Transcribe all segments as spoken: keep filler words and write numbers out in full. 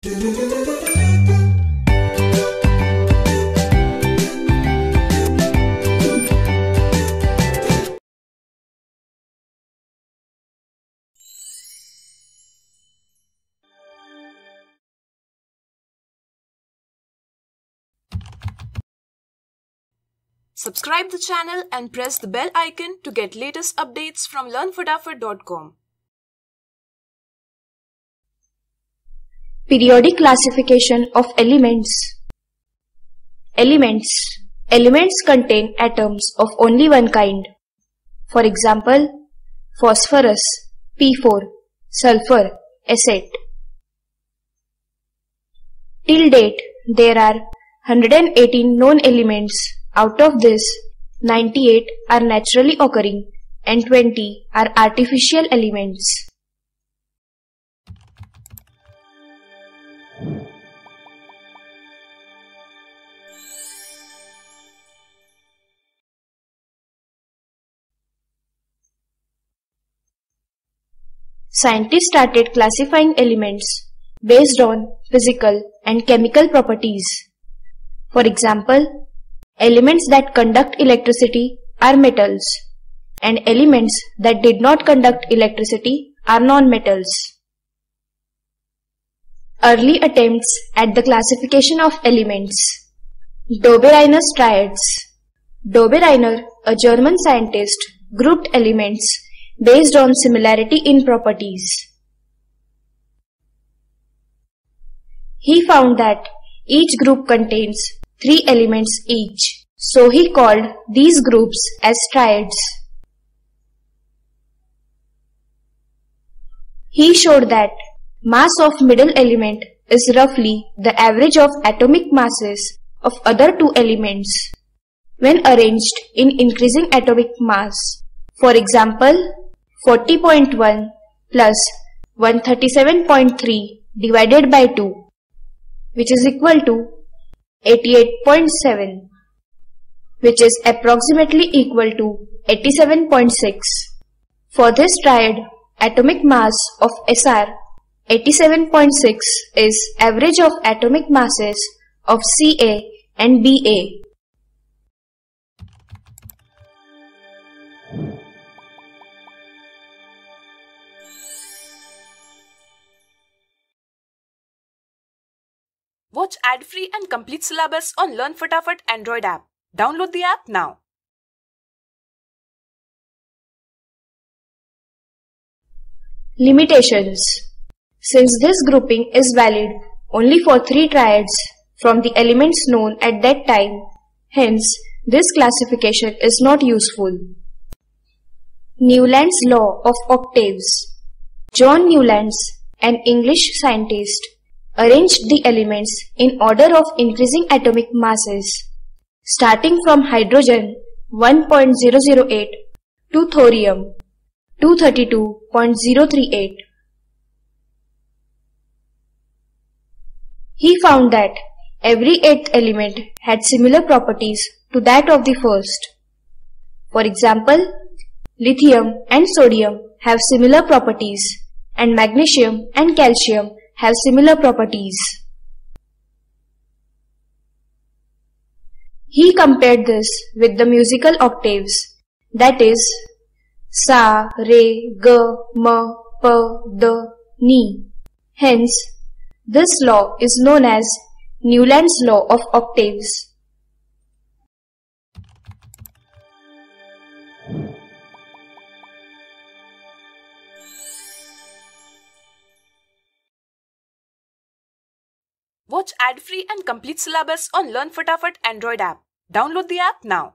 Subscribe the channel and press the bell icon to get latest updates from learn fatafat dot com. Periodic classification of elements. Elements. Elements contain atoms of only one kind. For example, phosphorus, P four, sulfur, S eight. Till date, there are one hundred eighteen known elements. Out of this, ninety-eight are naturally occurring and twenty are artificial elements. Scientists started classifying elements based on physical and chemical properties. For example, elements that conduct electricity are metals, and elements that did not conduct electricity are non-metals. Early attempts at the classification of elements. Dobereiner's triads. Dobereiner, a German scientist, grouped elements based on similarity in properties. He found that each group contains three elements each, so he called these groups as triads. He showed that mass of middle element is roughly the average of atomic masses of other two elements when arranged in increasing atomic mass. For example, forty point one plus one hundred thirty-seven point three divided by two, which is equal to eighty-eight point seven, which is approximately equal to eighty-seven point six. For this triad, atomic mass of S R eighty-seven point six is average of atomic masses of C A and B A. Watch ad-free and complete syllabus on Learn Fatafat Android app. Download the app now. Limitations. Since this grouping is valid only for three triads from the elements known at that time, hence this classification is not useful. Newland's law of octaves. John Newlands, an English scientist, arranged the elements in order of increasing atomic masses, starting from hydrogen one point zero zero eight to thorium two hundred thirty-two point zero three eight. He found that every eighth element had similar properties to that of the first. For example, lithium and sodium have similar properties, and magnesium and calcium have similar properties. He compared this with the musical octaves, that is, sa, re, ga, ma, pa, da, ni. Hence, this law is known as Newland's law of octaves. Watch ad-free and complete syllabus on Learn Fatafat Android app. Download the app now.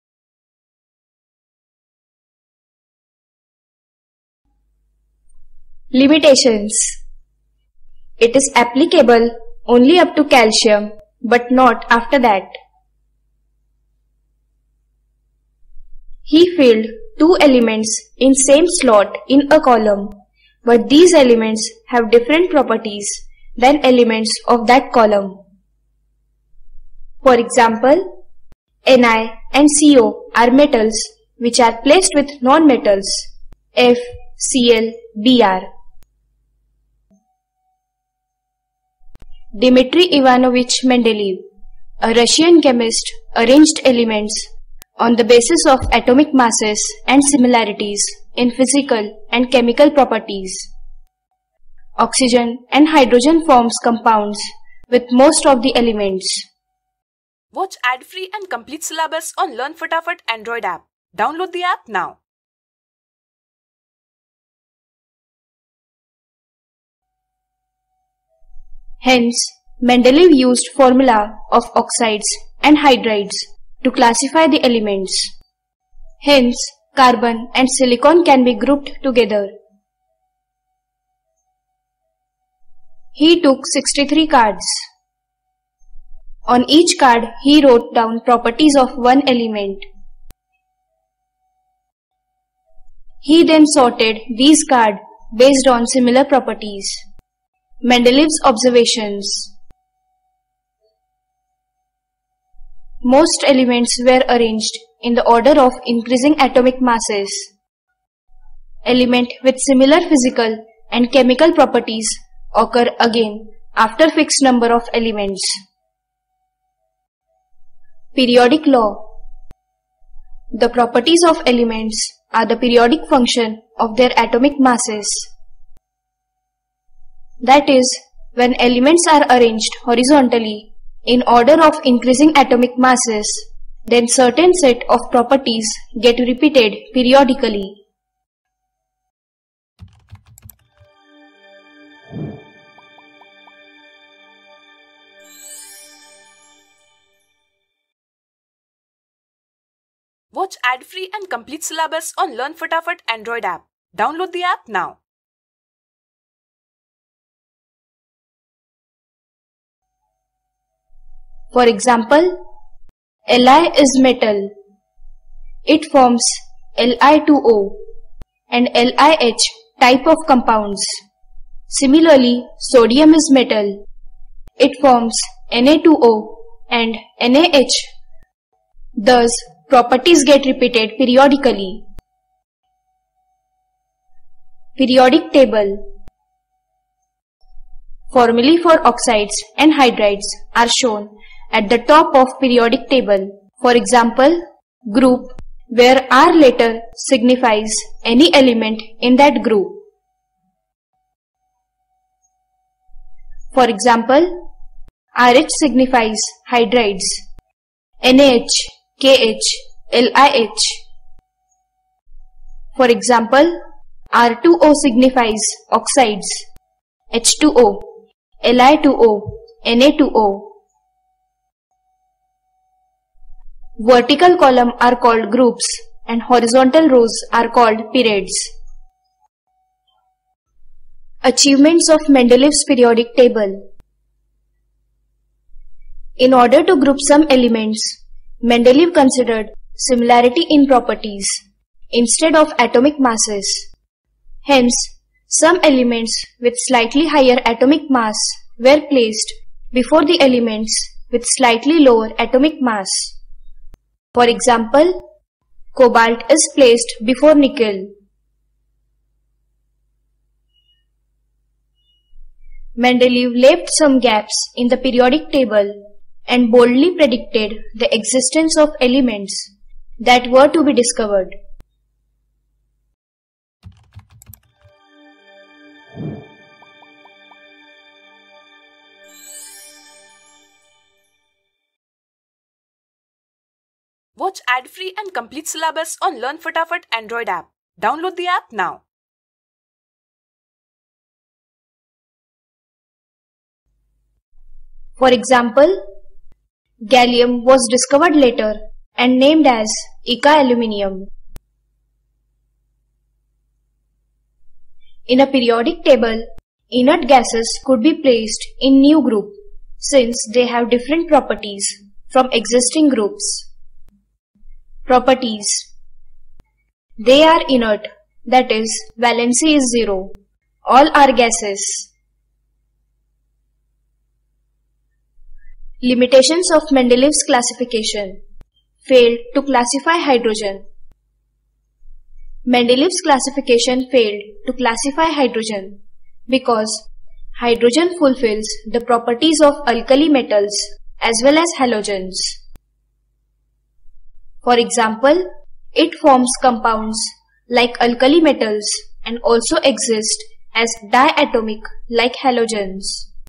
Limitations. It is applicable only up to calcium, but not after that. He filled two elements in same slot in a column, but these elements have different properties than elements of that column. For example, Ni and Co are metals which are placed with non-metals F, Cl, Br. Dmitry Ivanovich Mendeleev, a Russian chemist, arranged elements on the basis of atomic masses and similarities in physical and chemical properties. Oxygen and hydrogen forms compounds with most of the elements. Watch ad-free and complete syllabus on Learn Fatafat Android app. Download the app now. Hence, Mendeleev used formula of oxides and hydrides to classify the elements. Hence, carbon and silicon can be grouped together. He took sixty-three cards. On each card, he wrote down properties of one element. He then sorted these cards based on similar properties. Mendeleev's observations. Most elements were arranged in the order of increasing atomic masses. Element with similar physical and chemical properties occur again after fixed number of elements. Periodic law. The properties of elements are the periodic function of their atomic masses. That is, when elements are arranged horizontally in order of increasing atomic masses, then certain set of properties get repeated periodically. Watch ad-free and complete syllabus on Learn Fatafat Android app. Download the app now. For example, Li is metal. It forms L i two O and L i H type of compounds. Similarly, sodium is metal. It forms N a two O and N a H. Thus, properties get repeated periodically. Periodic table. Formulae for oxides and hydrides are shown at the top of periodic table. For example, group, where R letter signifies any element in that group. For example, R H signifies hydrides, N a H, K H, L i H. For example, R two O signifies oxides, H two O, L i two O, N a two O. Vertical column are called groups and horizontal rows are called periods. Achievements of Mendeleev's periodic table. In order to group some elements, Mendeleev considered similarity in properties instead of atomic masses. Hence, some elements with slightly higher atomic mass were placed before the elements with slightly lower atomic mass. For example, cobalt is placed before nickel. Mendeleev left some gaps in the periodic table and boldly predicted the existence of elements that were to be discovered. Watch ad-free and complete syllabus on Learn Fatafat Android app. Download the app now. For example, gallium was discovered later and named as Ica aluminium. In a periodic table, inert gases could be placed in new group since they have different properties from existing groups. Properties. They are inert, that is, valency is zero. All are gases. Limitations of Mendeleev's classification. Failed to classify hydrogen. Mendeleev's classification failed to classify hydrogen because Hydrogen fulfills the properties of alkali metals as well as halogens. For example, it forms compounds like alkali metals and also exist as diatomic like halogens.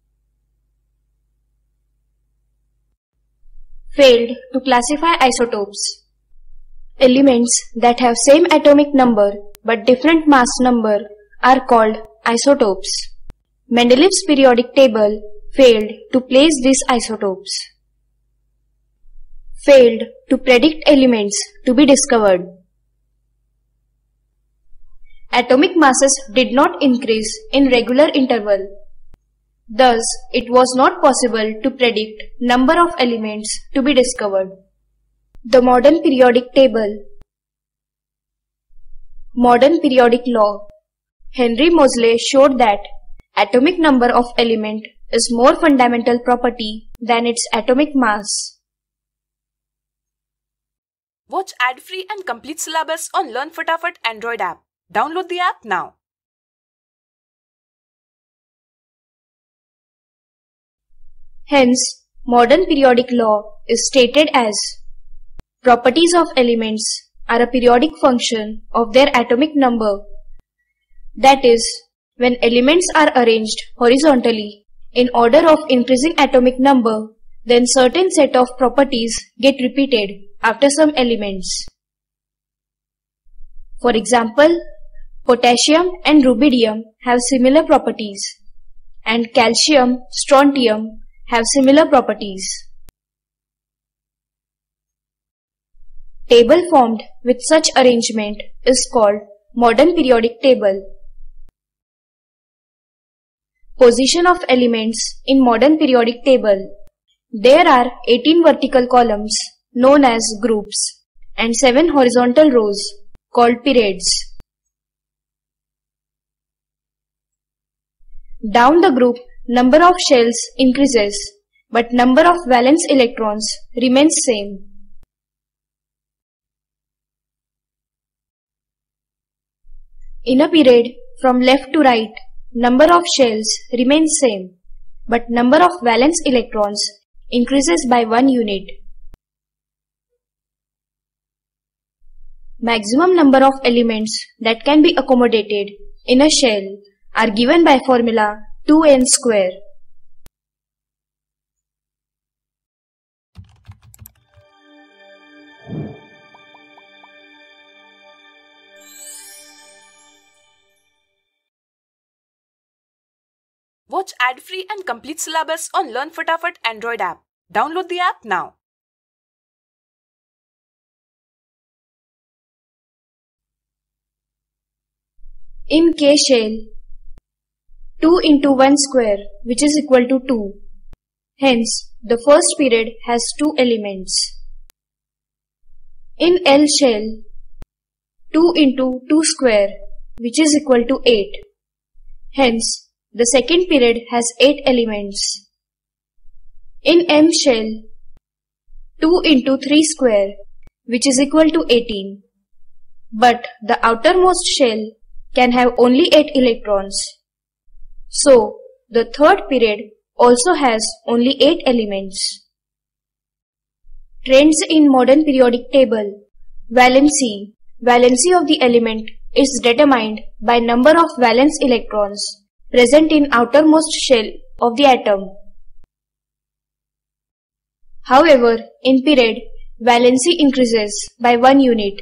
Failed to classify isotopes. Elements that have same atomic number but different mass number are called isotopes. Mendeleev's periodic table failed to place these isotopes. Failed to predict elements to be discovered. Atomic masses did not increase in regular interval. Thus, it was not possible to predict number of elements to be discovered. The modern periodic table. Modern periodic law. Henry Moseley showed that atomic number of element is more fundamental property than its atomic mass. Watch ad-free and complete syllabus on Learn Fatafat Android app. Download the app now. Hence, modern periodic law is stated as: properties of elements are a periodic function of their atomic number. That is, when elements are arranged horizontally in order of increasing atomic number, then certain set of properties get repeated after some elements. For example, potassium and rubidium have similar properties, and calcium, strontium have similar properties. Table formed with such arrangement is called modern periodic table. Position of elements in modern periodic table. There are eighteen vertical columns known as groups and seven horizontal rows called periods. Down the group, number of shells increases, but number of valence electrons remains same. In a period, from left to right, number of shells remains same, but number of valence electrons increases by one unit. Maximum number of elements that can be accommodated in a shell are given by formula two n square. Watch ad-free and complete syllabus on Learn Fatafat Android app. Download the app now. In K shell, two into one square, which is equal to two. Hence, the first period has two elements. In L shell, two into two square, which is equal to eight. Hence, the second period has eight elements. In M shell, two into three square, which is equal to eighteen. But the outermost shell can have only eight electrons. So, the third period also has only eight elements. Trends in modern periodic table. Valency. Valency of the element is determined by number of valence electrons present in outermost shell of the atom. However, in period, valency increases by one unit.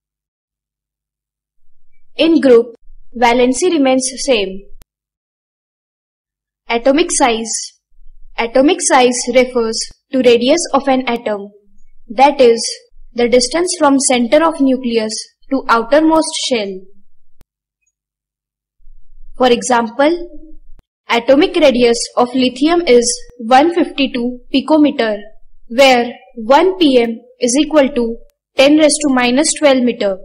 In group, valency remains same. Atomic size. Atomic size refers to radius of an atom, that is, the distance from center of nucleus to outermost shell. For example, atomic radius of lithium is one hundred fifty-two picometer, where one p m is equal to ten raised to minus twelve meter.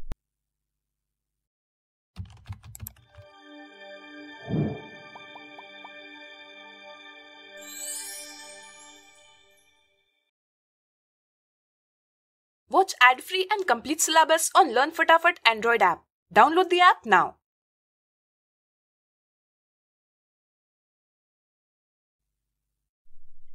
Watch ad-free and complete syllabus on Learn Fatafat Android app. Download the app now.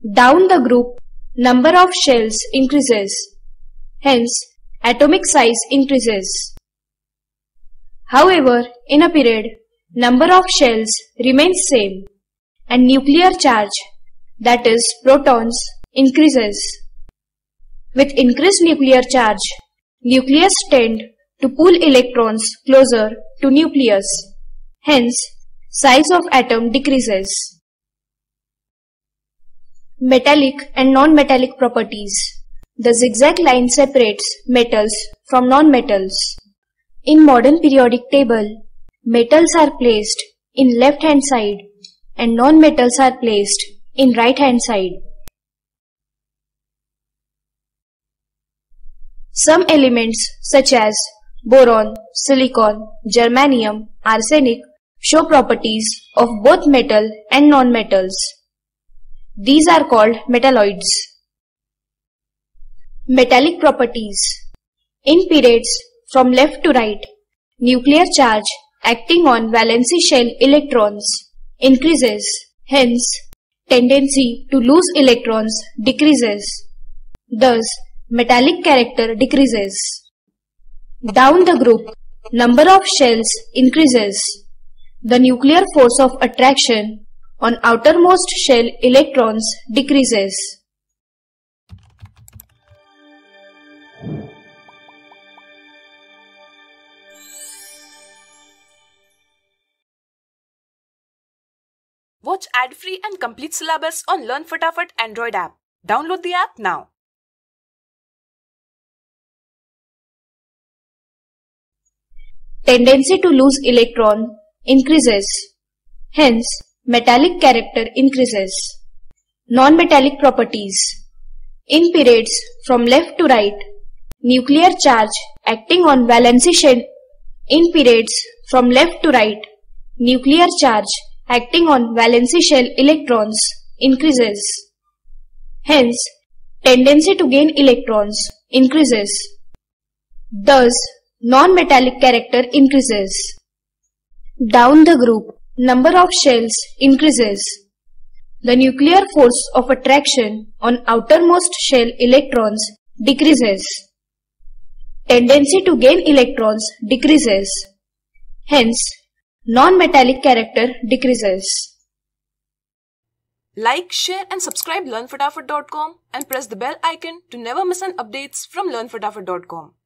Down the group, number of shells increases. Hence, atomic size increases. However, in a period, number of shells remains same and nuclear charge, that is protons, increases. With increased nuclear charge, nucleus tend to pull electrons closer to nucleus. Hence, size of atom decreases. Metallic and non-metallic properties. The zigzag line separates metals from non-metals. In modern periodic table, metals are placed in left hand side and non-metals are placed in right hand side. Some elements such as boron, silicon, germanium, arsenic show properties of both metal and non-metals. These are called metalloids. Metallic properties. In periods from left to right, nuclear charge acting on valency shell electrons increases. Hence, tendency to lose electrons decreases. Thus, metallic character decreases. Down the group, number of shells increases. The nuclear force of attraction on outermost shell electrons decreases. Watch ad-free and complete syllabus on Learn Fatafat Android app. Download the app now. Tendency to lose electron increases. Hence, metallic character increases. Non-metallic properties. In periods from left to right, nuclear charge acting on valency shell. In periods from left to right, nuclear charge acting on valency shell electrons increases. Hence, tendency to gain electrons increases. Thus, non-metallic character increases. Down the group, number of shells increases. The nuclear force of attraction on outermost shell electrons decreases. Tendency to gain electrons decreases. Hence, non-metallic character decreases. Like, share and subscribe learn fatafat dot com and press the bell icon to never miss an updates from learn fatafat dot com.